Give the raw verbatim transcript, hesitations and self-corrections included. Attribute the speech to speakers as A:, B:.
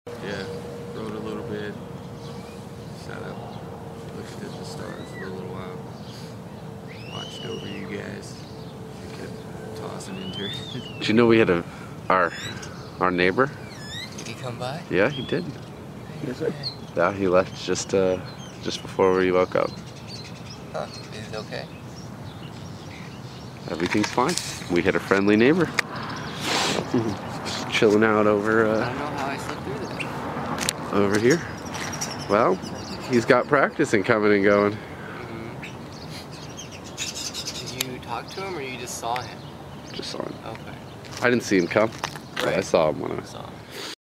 A: Yeah, rode a little bit, sat up, looked at the stars for a little while, watched over you guys, kept tossing and turning.
B: Did you know we had a our our neighbor?
C: Did he come by?
B: Yeah, he did.
C: Okay.
B: Yeah, he left just uh just before we woke up.
C: Huh? Is it okay?
B: Everything's fine. We hit a friendly neighbor. Just chilling out over
C: I
B: uh,
C: don't know how I slept through that.
B: over here. Well, he's got practice in coming and going.
C: Mm-hmm. Did you talk to him or you just saw him?
B: Just saw him.
C: Okay.
B: I didn't see him come, but I
C: Right.
B: saw him when I
C: Saw him.